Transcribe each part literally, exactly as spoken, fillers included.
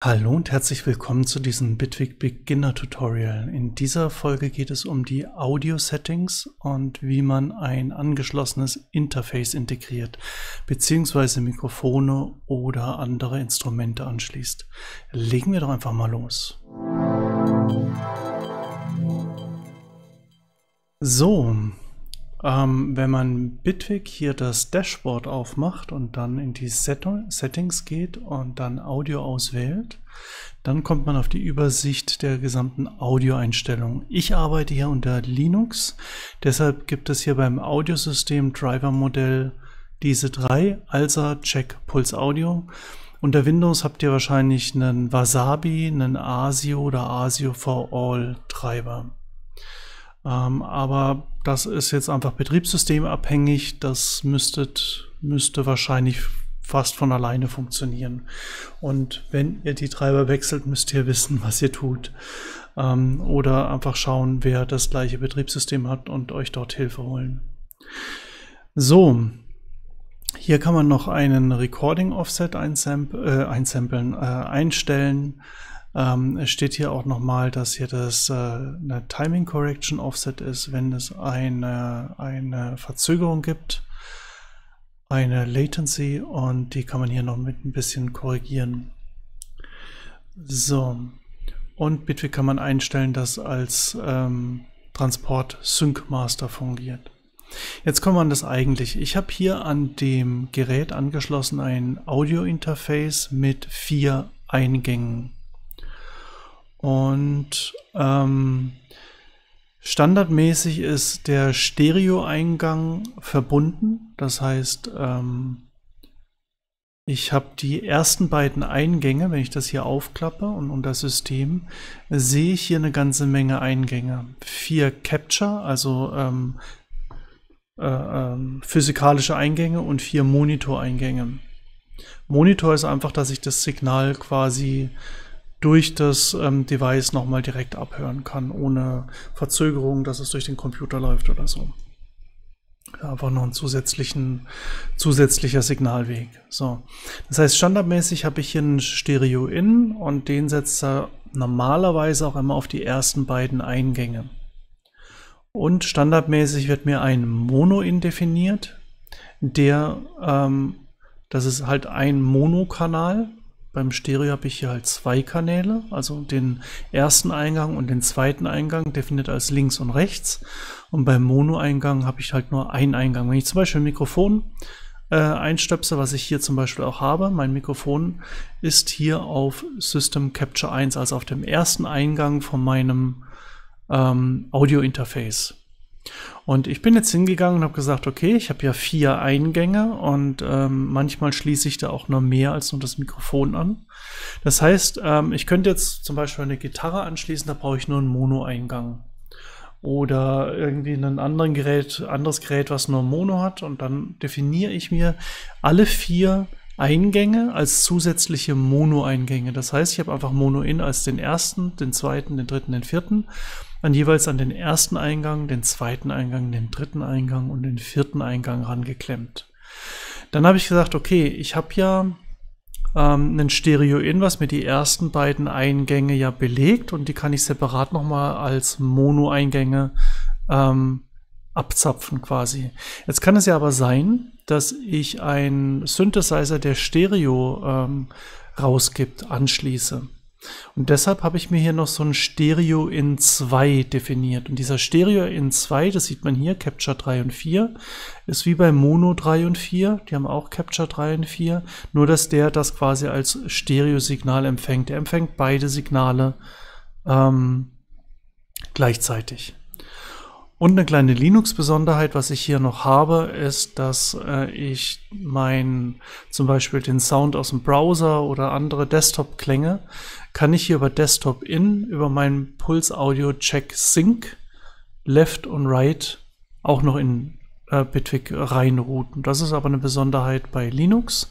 Hallo und herzlich willkommen zu diesem Bitwig Beginner Tutorial. In dieser Folge geht es um die Audio-Settings und wie man ein angeschlossenes Interface integriert, beziehungsweise Mikrofone oder andere Instrumente anschließt. Legen wir doch einfach mal los. So, ähm, wenn man Bitwig hier das Dashboard aufmacht und dann in die Set Settings geht und dann Audio auswählt, dann kommt man auf die Übersicht der gesamten Audioeinstellungen. Ich arbeite hier unter Linux, deshalb gibt es hier beim Audiosystem Driver Modell diese drei, Alsa, Check, Pulse Audio. Unter Windows habt ihr wahrscheinlich einen Wasabi, einen ASIO oder ASIO for All Treiber. Ähm, aber das ist jetzt einfach betriebssystemabhängig. Das müsstet, müsste wahrscheinlich fast von alleine funktionieren. Und wenn ihr die Treiber wechselt, müsst ihr wissen, was ihr tut. Ähm, oder einfach schauen, wer das gleiche Betriebssystem hat und euch dort Hilfe holen. So, hier kann man noch einen Recording Offset einsampl äh, einsampeln, äh, einstellen. Ähm, es steht hier auch nochmal, dass hier das äh, eine Timing Correction Offset ist, wenn es eine, eine Verzögerung gibt, eine Latency, und die kann man hier noch mit ein bisschen korrigieren. So, und Bitwig kann man einstellen, dass als ähm, Transport Sync Master fungiert. Jetzt kommen wir an das Eigentliche. Ich habe hier an dem Gerät angeschlossen ein Audio-Interface mit vier Eingängen. Und ähm, standardmäßig ist der Stereo-Eingang verbunden. Das heißt, ähm, ich habe die ersten beiden Eingänge, wenn ich das hier aufklappe und unter System, sehe ich hier eine ganze Menge Eingänge. Vier Capture, also ähm, äh, ähm, physikalische Eingänge, und vier Monitor-Eingänge. Monitor ist einfach, dass ich das Signal quasi durch das ähm, Device nochmal direkt abhören kann, ohne Verzögerung, dass es durch den Computer läuft oder so. Einfach noch ein zusätzlichen, zusätzlicher Signalweg. So. Das heißt, standardmäßig habe ich hier einen Stereo-In und den setzt er normalerweise auch immer auf die ersten beiden Eingänge. Und standardmäßig wird mir ein Mono-In definiert, der, ähm, das ist halt ein Monokanal. Beim Stereo habe ich hier halt zwei Kanäle, also den ersten Eingang und den zweiten Eingang definiert als links und rechts. Und beim Mono-Eingang habe ich halt nur einen Eingang. Wenn ich zum Beispiel ein Mikrofon äh, einstöpse, was ich hier zum Beispiel auch habe, mein Mikrofon ist hier auf System Capture eins, also auf dem ersten Eingang von meinem ähm, Audio-Interface. Und ich bin jetzt hingegangen und habe gesagt, okay, ich habe ja vier Eingänge und ähm, manchmal schließe ich da auch nur mehr als nur das Mikrofon an. Das heißt, ähm, ich könnte jetzt zum Beispiel eine Gitarre anschließen, da brauche ich nur einen Mono-Eingang. Oder irgendwie ein anderen Gerät, anderes Gerät, was nur Mono hat, und dann definiere ich mir alle vier Eingänge als zusätzliche Mono-Eingänge. Das heißt, ich habe einfach Mono-In als den ersten, den zweiten, den dritten, den vierten. Dann jeweils an den ersten Eingang, den zweiten Eingang, den dritten Eingang und den vierten Eingang rangeklemmt. Dann habe ich gesagt, okay, ich habe ja ähm, einen Stereo-In, was mir die ersten beiden Eingänge ja belegt, und die kann ich separat nochmal als Mono-Eingänge ähm, abzapfen quasi. Jetzt kann es ja aber sein, dass ich einen Synthesizer, der Stereo ähm, rausgibt, anschließe. Und deshalb habe ich mir hier noch so ein Stereo in zwei definiert. Und dieser Stereo in zwei, das sieht man hier, Capture drei und vier, ist wie bei Mono drei und vier. Die haben auch Capture drei und vier. Nur, dass der das quasi als Stereo-Signal empfängt. Der empfängt beide Signale ähm, gleichzeitig. Und eine kleine Linux-Besonderheit, was ich hier noch habe, ist, dass äh, ich mein, zum Beispiel den Sound aus dem Browser oder andere Desktop-Klänge, kann ich hier über Desktop-In, über meinen Pulse Audio Check Sync, Left und Right auch noch in äh, Bitwig reinrouten. Das ist aber eine Besonderheit bei Linux.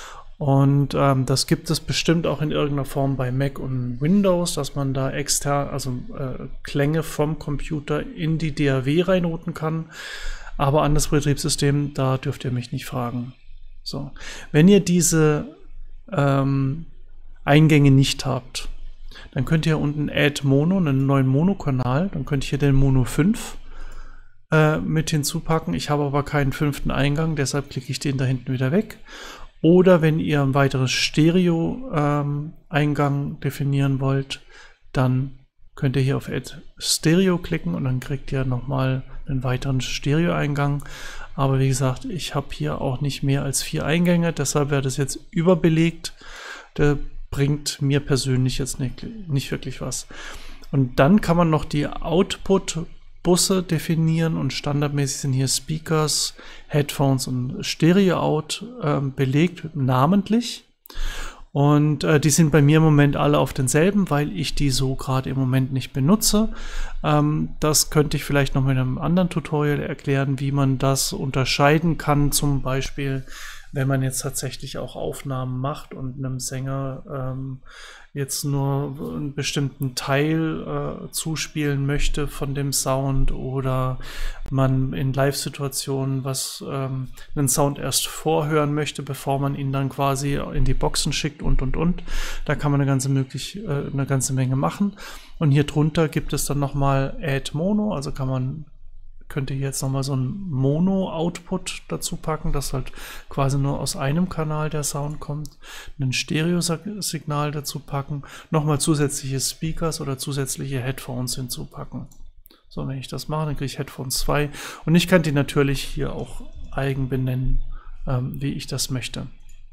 Und ähm, das gibt es bestimmt auch in irgendeiner Form bei Mac und Windows, dass man da extern, also äh, Klänge vom Computer in die D A W reinrouten kann. Aber an das Betriebssystem, da dürft ihr mich nicht fragen. So, wenn ihr diese ähm, Eingänge nicht habt, dann könnt ihr unten Add Mono, einen neuen Mono-Kanal, dann könnt ihr hier den Mono fünf äh, mit hinzupacken. Ich habe aber keinen fünften Eingang, deshalb klicke ich den da hinten wieder weg. Oder wenn ihr ein weiteres Stereo-Eingang ähm, definieren wollt, dann könnt ihr hier auf Add Stereo klicken und dann kriegt ihr nochmal einen weiteren Stereo-Eingang. Aber wie gesagt, ich habe hier auch nicht mehr als vier Eingänge, deshalb wäre das jetzt überbelegt. Der bringt mir persönlich jetzt nicht, nicht wirklich was. Und dann kann man noch die Output-Busse definieren und standardmäßig sind hier Speakers, Headphones und Stereo-Out äh, belegt, namentlich. Und äh, die sind bei mir im Moment alle auf denselben, weil ich die so gerade im Moment nicht benutze. Ähm, das könnte ich vielleicht noch mit einem anderen Tutorial erklären, wie man das unterscheiden kann. Zum Beispiel, wenn man jetzt tatsächlich auch Aufnahmen macht und einem Sänger ähm, jetzt nur einen bestimmten Teil äh, zuspielen möchte von dem Sound oder man in Live-Situationen was ähm, einen Sound erst vorhören möchte, bevor man ihn dann quasi in die Boxen schickt und und und. Da kann man eine ganze möglich äh, eine ganze Menge machen. Und hier drunter gibt es dann nochmal Add Mono, also kann man könnte jetzt nochmal so ein Mono-Output dazu packen, dass halt quasi nur aus einem Kanal der Sound kommt, ein Stereo-Signal dazu packen, nochmal zusätzliche Speakers oder zusätzliche Headphones hinzupacken. So, wenn ich das mache, dann kriege ich Headphones zwei und ich kann die natürlich hier auch eigen benennen, ähm, wie ich das möchte.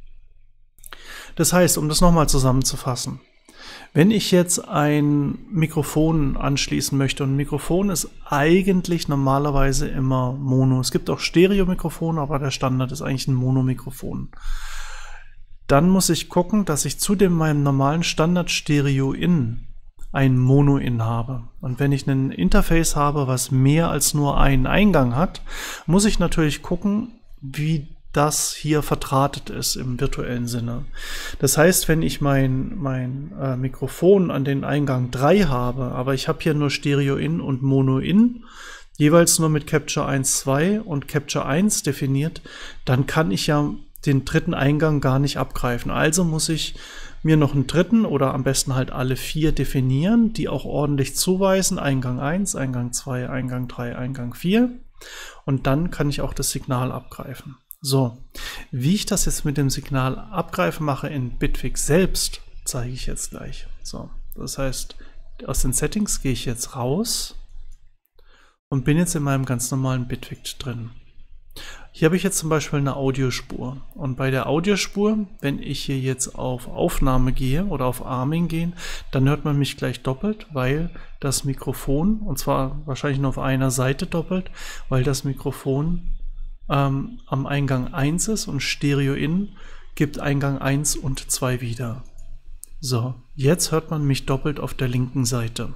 Das heißt, um das nochmal zusammenzufassen, wenn ich jetzt ein Mikrofon anschließen möchte, und ein Mikrofon ist eigentlich normalerweise immer Mono. Es gibt auch Stereo-Mikrofone, aber der Standard ist eigentlich ein Mono-Mikrofon. Dann muss ich gucken, dass ich zu dem meinem normalen Standard-Stereo-In ein Mono-In habe. Und wenn ich ein Interface habe, was mehr als nur einen Eingang hat, muss ich natürlich gucken, wie das hier verdrahtet ist im virtuellen Sinne. Das heißt, wenn ich mein, mein äh, Mikrofon an den Eingang drei habe, aber ich habe hier nur Stereo-In und Mono-In, jeweils nur mit Capture eins, zwei und Capture eins definiert, dann kann ich ja den dritten Eingang gar nicht abgreifen. Also muss ich mir noch einen dritten oder am besten halt alle vier definieren, die auch ordentlich zuweisen. Eingang eins, Eingang zwei, Eingang drei, Eingang vier. Und dann kann ich auch das Signal abgreifen. So, wie ich das jetzt mit dem Signal abgreifen mache in Bitwig selbst, zeige ich jetzt gleich. So, das heißt, aus den Settings gehe ich jetzt raus und bin jetzt in meinem ganz normalen Bitwig drin. Hier habe ich jetzt zum Beispiel eine Audiospur und bei der Audiospur, wenn ich hier jetzt auf Aufnahme gehe oder auf Arming gehen, dann hört man mich gleich doppelt, weil das Mikrofon, und zwar wahrscheinlich nur auf einer Seite doppelt, weil das Mikrofon Ähm, am Eingang eins ist und Stereo-In gibt Eingang eins und zwei wieder. So, jetzt hört man mich doppelt auf der linken Seite.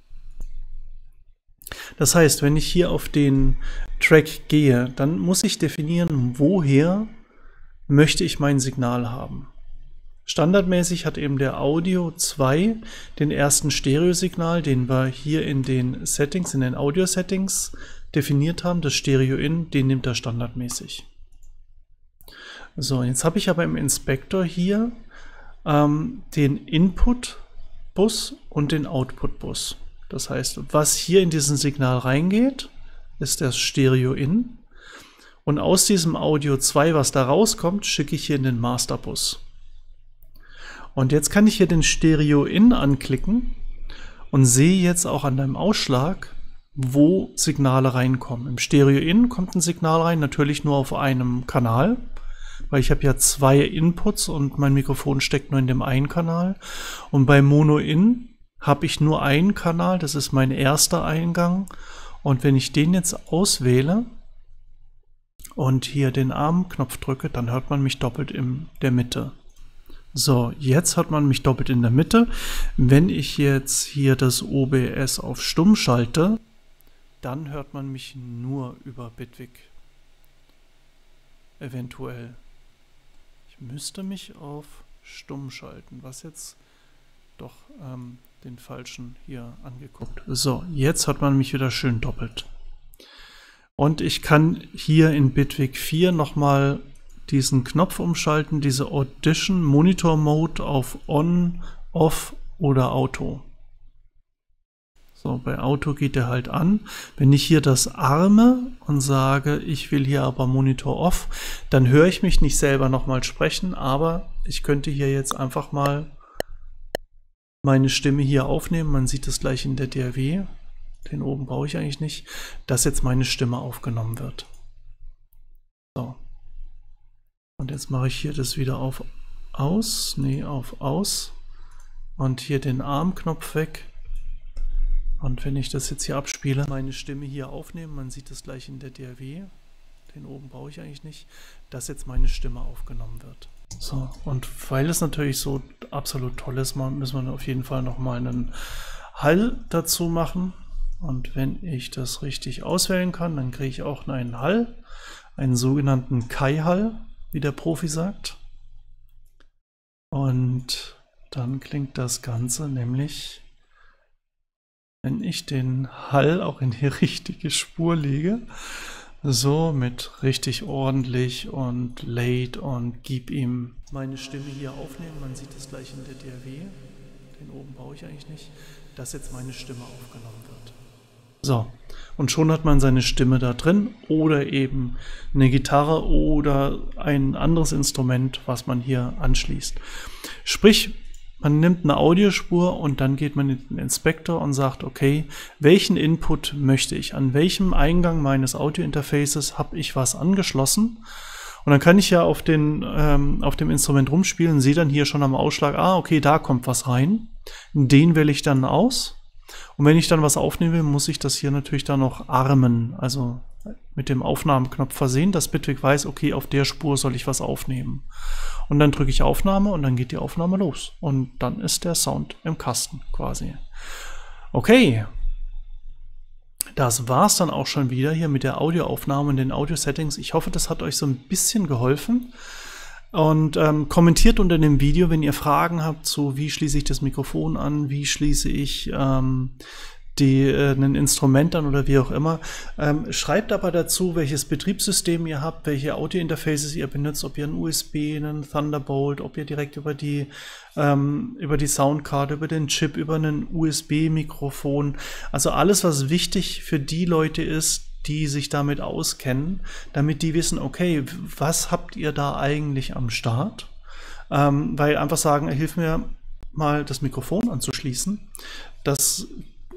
Das heißt, wenn ich hier auf den Track gehe, dann muss ich definieren, woher möchte ich mein Signal haben. Standardmäßig hat eben der Audio zwei den ersten Stereosignal, den wir hier in den Settings, in den Audio-Settings definiert haben, das Stereo-In, den nimmt er standardmäßig. So, jetzt habe ich aber im Inspektor hier ähm, den Input-Bus und den Output-Bus. Das heißt, was hier in diesen Signal reingeht, ist das Stereo-In. Und aus diesem Audio zwei, was da rauskommt, schicke ich hier in den Master-Bus. Und jetzt kann ich hier den Stereo-In anklicken und sehe jetzt auch an deinem Ausschlag, wo Signale reinkommen. Im Stereo-In kommt ein Signal rein, natürlich nur auf einem Kanal, weil ich habe ja zwei Inputs und mein Mikrofon steckt nur in dem einen Kanal. Und bei Mono-In habe ich nur einen Kanal, das ist mein erster Eingang. Und wenn ich den jetzt auswähle und hier den Armknopf drücke, dann hört man mich doppelt in der Mitte. So, jetzt hört man mich doppelt in der Mitte. Wenn ich jetzt hier das O B S auf Stumm schalte, dann hört man mich nur über Bitwig. Eventuell. Ich müsste mich auf Stumm schalten, was jetzt doch ähm, den falschen hier angeguckt. So, jetzt hört man mich wieder schön doppelt. Und ich kann hier in Bitwig vier nochmal diesen Knopf umschalten, diese Audition Monitor Mode auf On, Off oder Auto. So, bei Auto geht der halt an. Wenn ich hier das arme und sage, ich will hier aber Monitor Off, dann höre ich mich nicht selber nochmal sprechen, aber ich könnte hier jetzt einfach mal meine Stimme hier aufnehmen. Man sieht es gleich in der D A W. Den oben brauche ich eigentlich nicht, dass jetzt meine Stimme aufgenommen wird. So. Und jetzt mache ich hier das wieder auf Aus. Nee, auf Aus. Und hier den Armknopf weg. Und wenn ich das jetzt hier abspiele, meine Stimme hier aufnehmen, man sieht es gleich in der D A W. Den oben brauche ich eigentlich nicht, dass jetzt meine Stimme aufgenommen wird. So, und weil es natürlich so absolut toll ist, müssen wir auf jeden Fall nochmal einen Hall dazu machen. Und wenn ich das richtig auswählen kann, dann kriege ich auch einen Hall, einen sogenannten Kai-Hall, wie der Profi sagt. Und dann klingt das Ganze nämlich, wenn ich den Hall auch in die richtige Spur lege, so mit richtig ordentlich und late und gib ihm meine Stimme hier aufnehmen. Man sieht es gleich in der D A W. Den oben brauche ich eigentlich nicht, dass jetzt meine Stimme aufgenommen wird. So, und schon hat man seine Stimme da drin oder eben eine Gitarre oder ein anderes Instrument, was man hier anschließt. Sprich, man nimmt eine Audiospur und dann geht man in den Inspektor und sagt, okay, welchen Input möchte ich? An welchem Eingang meines Audiointerfaces habe ich was angeschlossen? Und dann kann ich ja auf, den, ähm, auf dem Instrument rumspielen und sehe dann hier schon am Ausschlag, ah, okay, da kommt was rein. Den wähle ich dann aus. Und wenn ich dann was aufnehme, muss ich das hier natürlich dann noch armen, also mit dem Aufnahmeknopf versehen, dass Bitwig weiß, okay, auf der Spur soll ich was aufnehmen. Und dann drücke ich Aufnahme und dann geht die Aufnahme los. Und dann ist der Sound im Kasten quasi. Okay. Das war's dann auch schon wieder hier mit der Audioaufnahme und den Audio-Settings. Ich hoffe, das hat euch so ein bisschen geholfen. Und ähm, kommentiert unter dem Video, wenn ihr Fragen habt zu, wie schließe ich das Mikrofon an, wie schließe ich ähm, die, äh, ein Instrument an oder wie auch immer. Ähm, schreibt aber dazu, welches Betriebssystem ihr habt, welche Audio-Interfaces ihr benutzt, ob ihr ein U S B, einen Thunderbolt, ob ihr direkt über die, ähm, über die Soundkarte, über den Chip, über ein U S B-Mikrofon. Also alles, was wichtig für die Leute ist, die sich damit auskennen, damit die wissen, okay, was habt ihr da eigentlich am Start? Ähm, weil einfach sagen, hilf mir mal das Mikrofon anzuschließen. Das,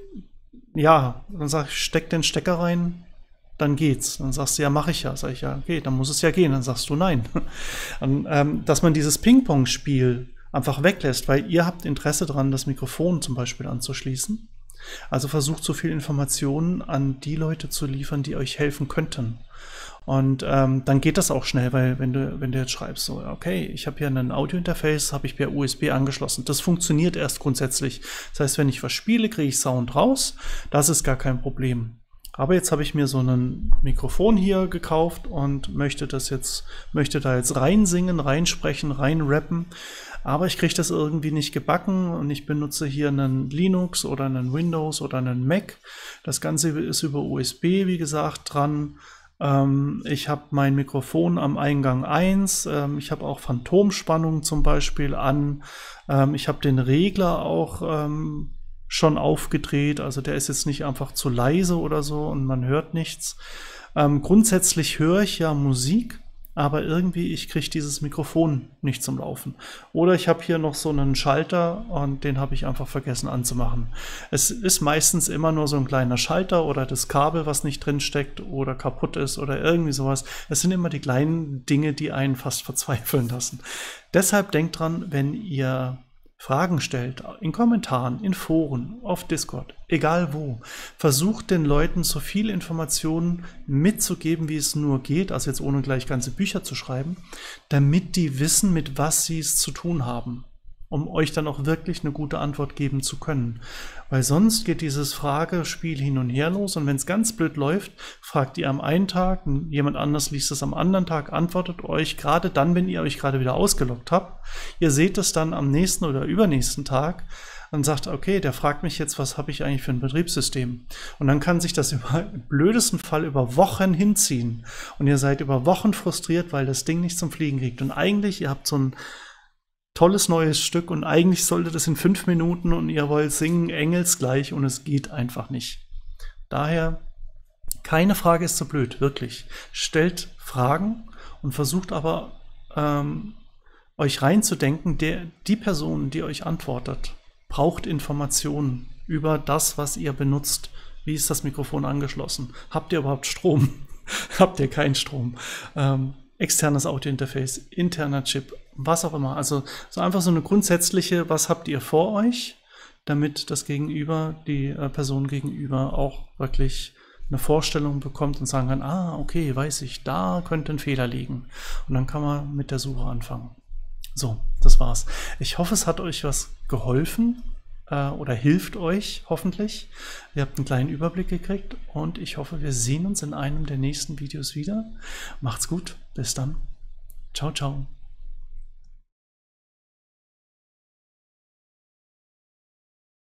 ja, dann sag ich, steck den Stecker rein, dann geht's. Dann sagst du, ja, mache ich ja. Sag ich, ja, okay, dann muss es ja gehen. Dann sagst du, nein. Und, ähm, dass man dieses Ping-Pong-Spiel einfach weglässt, weil ihr habt Interesse daran, das Mikrofon zum Beispiel anzuschließen. Also versucht so viel Informationen an die Leute zu liefern, die euch helfen könnten. Und ähm, dann geht das auch schnell, weil wenn du, wenn du jetzt schreibst, so, okay, ich habe hier ein Audio-Interface, habe ich per U S B angeschlossen. Das funktioniert erst grundsätzlich. Das heißt, wenn ich was spiele, kriege ich Sound raus. Das ist gar kein Problem. Aber jetzt habe ich mir so ein Mikrofon hier gekauft und möchte das jetzt, möchte da jetzt reinsingen, reinsprechen, reinrappen. Aber ich kriege das irgendwie nicht gebacken und ich benutze hier einen Linux oder einen Windows oder einen Mac. Das Ganze ist über U S B, wie gesagt, dran. Ähm, ich habe mein Mikrofon am Eingang eins. Ähm, ich habe auch Phantomspannung zum Beispiel an. Ähm, ich habe den Regler auch ähm, schon aufgedreht. Also der ist jetzt nicht einfach zu leise oder so und man hört nichts. Ähm, grundsätzlich höre ich ja Musik. Aber irgendwie, ich kriege dieses Mikrofon nicht zum Laufen. Oder ich habe hier noch so einen Schalter und den habe ich einfach vergessen anzumachen. Es ist meistens immer nur so ein kleiner Schalter oder das Kabel, was nicht drin steckt oder kaputt ist oder irgendwie sowas. Es sind immer die kleinen Dinge, die einen fast verzweifeln lassen. Deshalb denkt dran, wenn ihr Fragen stellt, in Kommentaren, in Foren, auf Discord, egal wo. Versucht den Leuten so viel Informationen mitzugeben, wie es nur geht, also jetzt ohne gleich ganze Bücher zu schreiben, damit die wissen, mit was sie es zu tun haben. um euch dann auch wirklich eine gute Antwort geben zu können. Weil sonst geht dieses Fragespiel hin und her los und wenn es ganz blöd läuft, fragt ihr am einen Tag, jemand anders liest es am anderen Tag, antwortet euch gerade dann, wenn ihr euch gerade wieder ausgeloggt habt. Ihr seht es dann am nächsten oder übernächsten Tag und sagt, okay, der fragt mich jetzt, was habe ich eigentlich für ein Betriebssystem? Und dann kann sich das über, im blödesten Fall über Wochen hinziehen und ihr seid über Wochen frustriert, weil das Ding nicht zum Fliegen kriegt. Und eigentlich, ihr habt so ein tolles neues Stück und eigentlich sollte das in fünf Minuten und ihr wollt singen engelsgleich und es geht einfach nicht. Daher, keine Frage ist so blöd, wirklich. Stellt Fragen und versucht aber ähm, euch reinzudenken, der, die Person, die euch antwortet, braucht Informationen über das, was ihr benutzt. Wie ist das Mikrofon angeschlossen? Habt ihr überhaupt Strom? Habt ihr keinen Strom? Ähm, externes Audiointerface, interner Chip, was auch immer. Also so einfach so eine grundsätzliche, was habt ihr vor euch, damit das Gegenüber, die äh, Person gegenüber auch wirklich eine Vorstellung bekommt und sagen kann, ah, okay, weiß ich, da könnte ein Fehler liegen. Und dann kann man mit der Suche anfangen. So, das war's. Ich hoffe, es hat euch was geholfen äh, oder hilft euch hoffentlich. Ihr habt einen kleinen Überblick gekriegt und ich hoffe, wir sehen uns in einem der nächsten Videos wieder. Macht's gut, bis dann. Ciao, ciao.